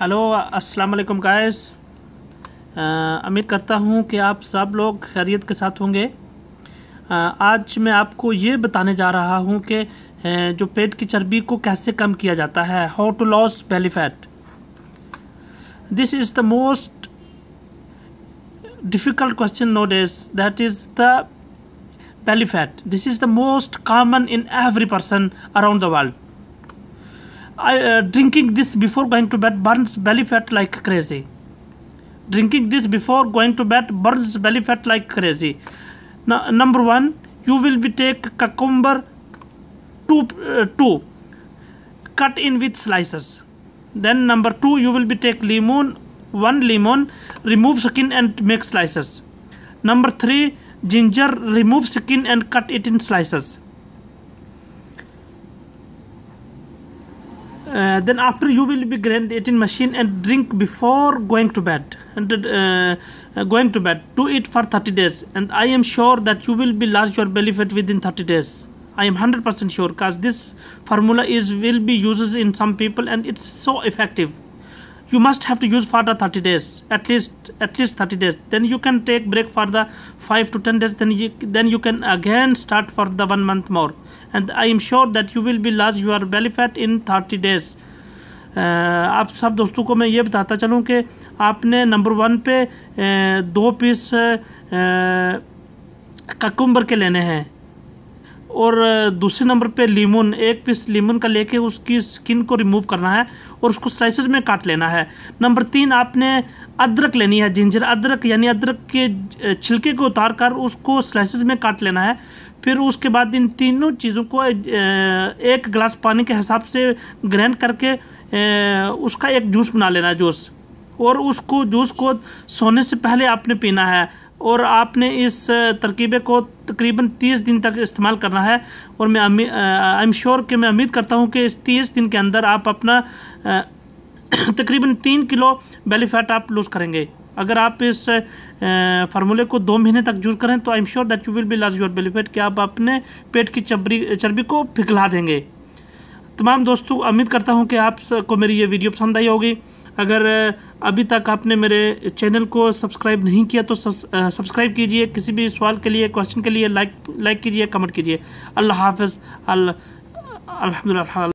Hello अस्सलाम वालेकुम guys. उम्मीद करता हूँ कि आप सब लोग खैरियत के साथ होंगे। आज मैं आपको ये बताने जा रहा हूँ कि जो पेट की चर्बी को कैसे कम किया जाता है, how to lose belly fat. This is the most difficult question nowadays, that is the belly fat. This is the most common in every person around the world. Drinking this before going to bed burns belly fat like crazy. Drinking this before going to bed burns belly fat like crazy. Now, number one, you will be take cucumber two cut in with slices. Then number two, you will be take one lemon, remove skin and make slices. Number three, ginger, remove skin and cut it in slices. Then after you will be grind it in machine and drink before going to bed. Do it for 30 days and I am sure that you will be lose your belly fat within 30 days. I am 100% sure, because this formula will be used in some people and it's so effective. You must have to use for the 30 days, at least 30 days. Then you can take break for the 5 to 10 days. Then you can again start for the 1 month more. And I am sure that you will be lose your belly fat in 30 days. आप सब दोस्तों को मैं ये बताता चलूँ कि आपने नंबर 1 पे 2 पीस ककुम्बर के लेने हैं और दूसरे नंबर पे लीमन, 1 पीस लीमन का लेके उसकी स्किन को रिमूव करना है और उसको स्लाइसेस में काट लेना है। नंबर 3, आपने अदरक लेनी है, जिंजर अदरक, यानी अदरक के छिलके को उतार कर उसको स्लाइसेस में काट लेना है। फिर उसके बाद इन तीनों चीज़ों को 1 गिलास पानी के हिसाब से ग्राइंड करके उसका एक जूस बना लेना है, जूस, और उसको जूस को सोने से पहले आपने पीना है। और आपने इस तरकीबे को तकरीबन 30 दिन तक इस्तेमाल करना है। और मैं आई एम श्योर कि मैं उम्मीद करता हूं कि इस 30 दिन के अंदर आप अपना तकरीबन 3 किलो बेली फैट आप लूज़ करेंगे। अगर आप इस फार्मूले को 2 महीने तक यूज़ करें तो I am sure that you will be lose your belly fat, कि आप अपने पेट की चर्बी को पिघला देंगे। तमाम दोस्तों, उम्मीद करता हूं कि आपको मेरी ये वीडियो पसंद आई होगी। अगर अभी तक आपने मेरे चैनल को सब्सक्राइब नहीं किया तो सब्सक्राइब कीजिए। किसी भी सवाल के लिए, क्वेश्चन के लिए लाइक कीजिए, कमेंट कीजिए। अल्लाह हाफ़िज़। अल्हम्दुलिल्लाह।